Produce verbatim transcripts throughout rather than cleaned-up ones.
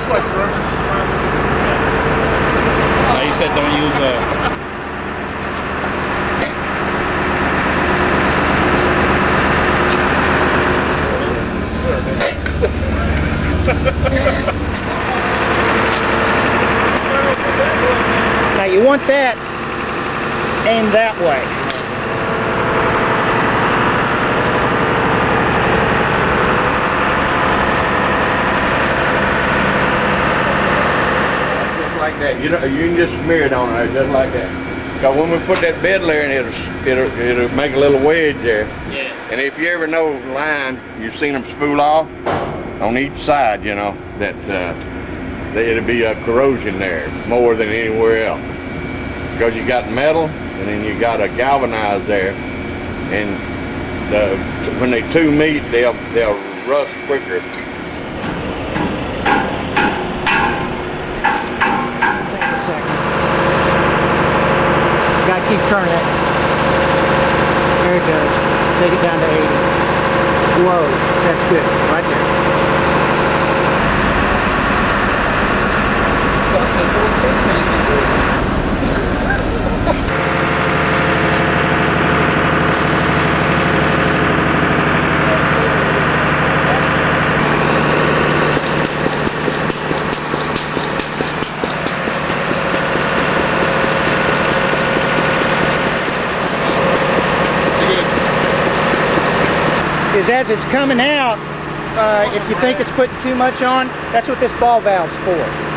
looks like rubber. Uh, he said don't use a. Now you want that aimed that way. Just like that. You know, you can just smear it on there just like that. Because when we put that bed layer in, it'll, it'll, it'll make a little wedge there. Yeah. And if you ever know line, you've seen them spool off on each side, you know, that uh, it'll be a corrosion there more than anywhere else. Because you got metal and then you got a galvanized there, and the when they two meet, they'll they'll rust quicker. Take a second. You gotta keep turning it. There it goes. Take it down to eighty. Whoa, that's good. Right there. So simple. Is as it's coming out, uh, if you think it's putting too much on, that's what this ball valve's for.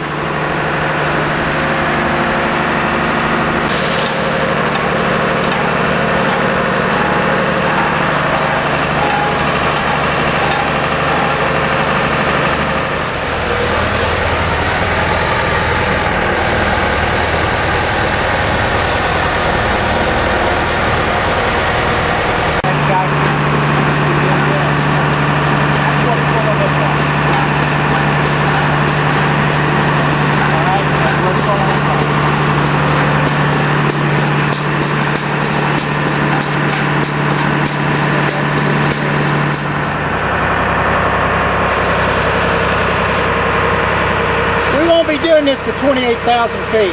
Be doing this for twenty-eight thousand feet.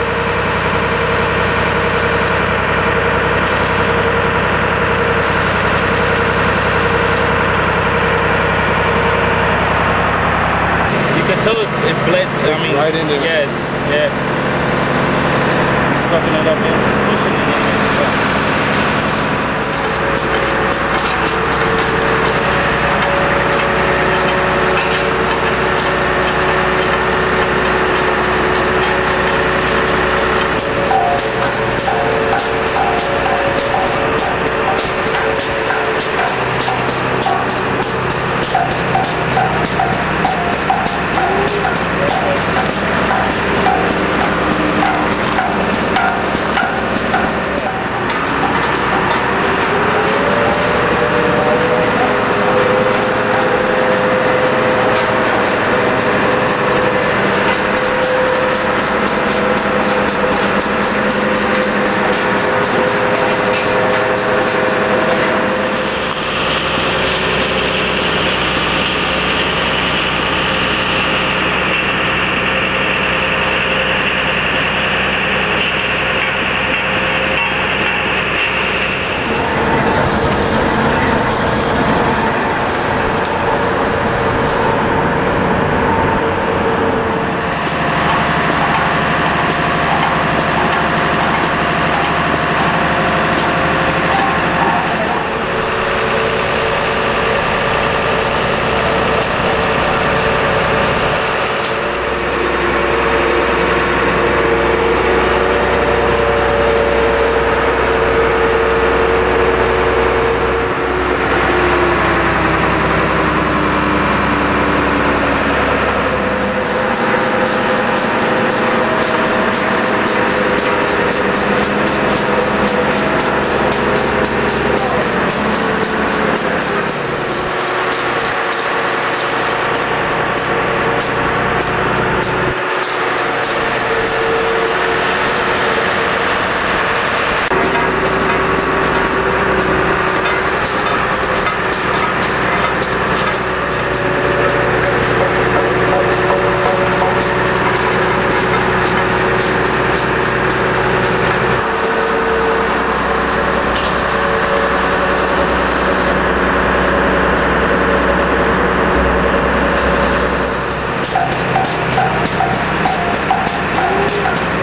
You can tell it's it bled. I mean, right into it. Yes, yeah. It's sucking it up and it's pushing it in.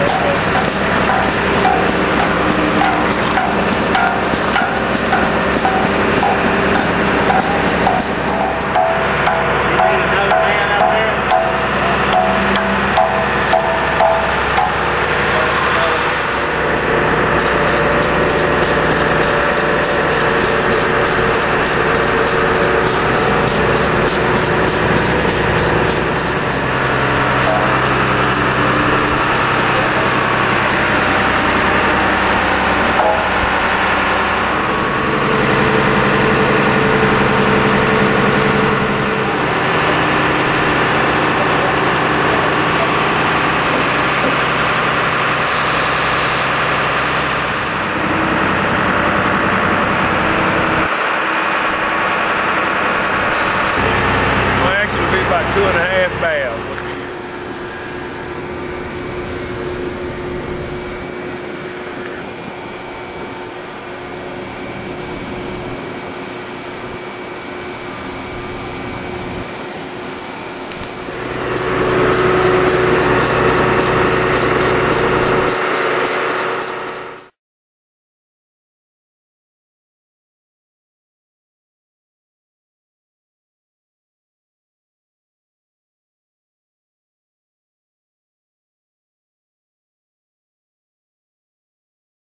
that.